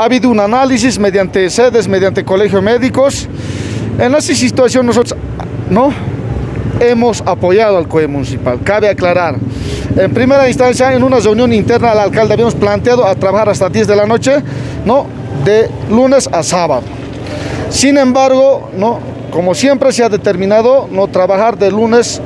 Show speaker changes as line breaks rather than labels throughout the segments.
Ha habido un análisis mediante sedes, mediante colegios médicos. En esa situación nosotros no hemos apoyado al COE municipal. Cabe aclarar, en primera instancia, en una reunión interna al alcalde habíamos planteado a trabajar hasta 10 de la noche, ¿no?, de lunes a sábado. Sin embargo, ¿no?, como siempre se ha determinado, no trabajar de lunes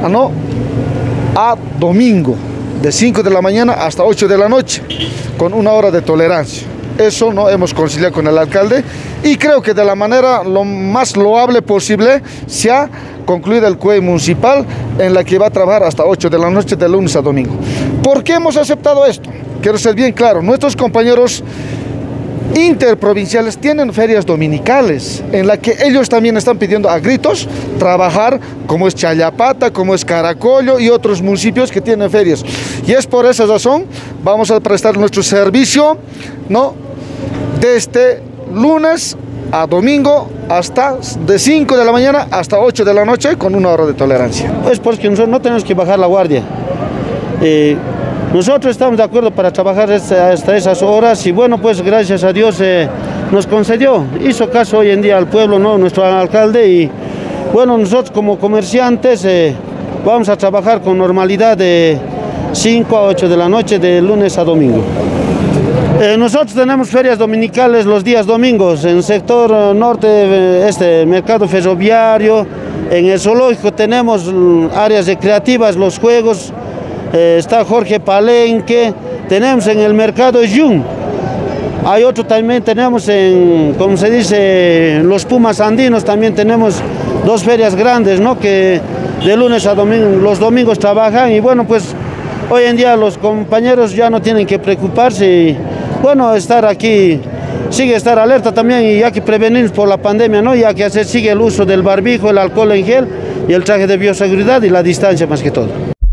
a domingo, de 5 de la mañana hasta 8 de la noche, con 1 hora de tolerancia. Eso no hemos conciliado con el alcalde y creo que de la manera lo más loable posible se ha concluido el COE municipal, en la que va a trabajar hasta 8 de la noche de lunes a domingo. ¿Por qué hemos aceptado esto? Quiero ser bien claro, nuestros compañeros interprovinciales tienen ferias dominicales en la que ellos también están pidiendo a gritos trabajar, como es Chayapata, como es Caracollo y otros municipios que tienen ferias. Y es por esa razón vamos a prestar nuestro servicio, ¿no?, desde lunes a domingo hasta de 5 de la mañana hasta 8 de la noche con 1 hora de tolerancia.
Es porque nosotros no tenemos que bajar la guardia. Nosotros estamos de acuerdo para trabajar hasta esas horas y bueno, pues gracias a Dios nos concedió, hizo caso hoy en día al pueblo, ¿no?, nuestro alcalde, y bueno, nosotros como comerciantes vamos a trabajar con normalidad de 5 a 8 de la noche de lunes a domingo. Nosotros tenemos ferias dominicales los días domingos en el sector norte, mercado ferroviario, en el zoológico tenemos áreas recreativas, los juegos, está Jorge Palenque, tenemos en el mercado Jun, hay otro también, tenemos en, como se dice, los Pumas Andinos, también tenemos 2 ferias grandes, ¿no?, que de lunes a domingo, los domingos trabajan y bueno, pues hoy en día los compañeros ya no tienen que preocuparse y bueno, estar aquí, sigue estar alerta también y hay que prevenir por la pandemia, ¿no?, ya que se sigue el uso del barbijo, el alcohol en gel y el traje de bioseguridad y la distancia más que todo.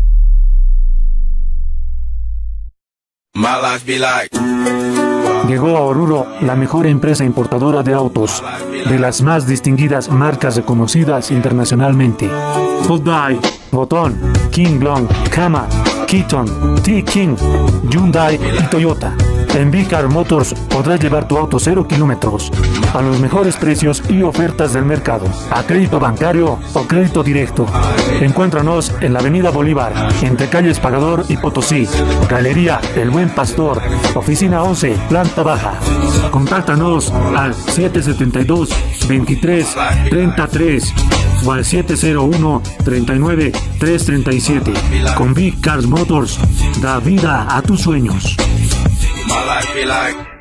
Llegó a Oruro la mejor empresa importadora de autos, de las más distinguidas marcas reconocidas internacionalmente: Hyundai, Foton, King Long, Kama, Keaton, T-King, Hyundai y Toyota. En V-Car Motors podrás llevar tu auto 0 kilómetros a los mejores precios y ofertas del mercado, a crédito bancario o crédito directo. Encuéntranos en la Avenida Bolívar, entre calles Pagador y Potosí, Galería El Buen Pastor, oficina 11, planta baja. Contáctanos al 772-23-33 o al 701-39-337. Con V-Car Motors, da vida a tus sueños.
My life be like